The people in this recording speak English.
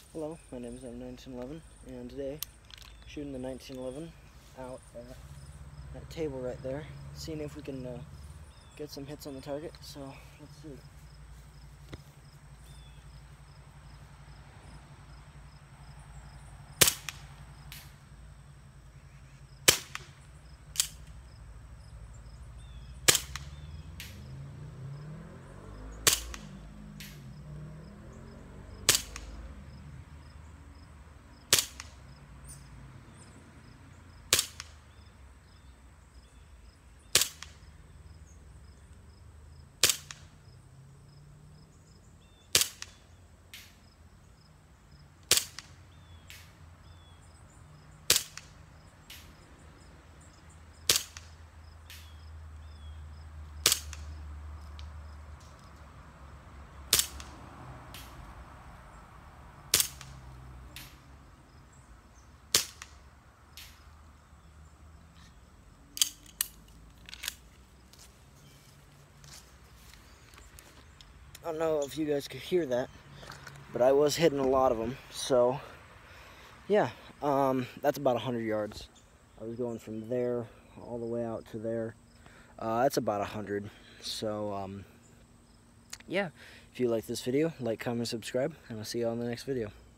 Hello, my name is M1911, and today shooting the 1911 out at that table right there, seeing if we can get some hits on the target. So let's see. I don't know if you guys could hear that, but I was hitting a lot of them. So yeah, that's about 100 yards. I was going from there all the way out to there. That's about 100. So yeah, if you like this video, like, comment, subscribe, and I'll see you on the next video.